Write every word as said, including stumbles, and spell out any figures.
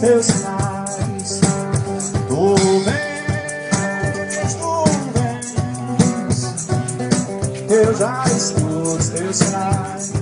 teus sinais. Tu vens, tu vens, eu já escuto os teus sinais.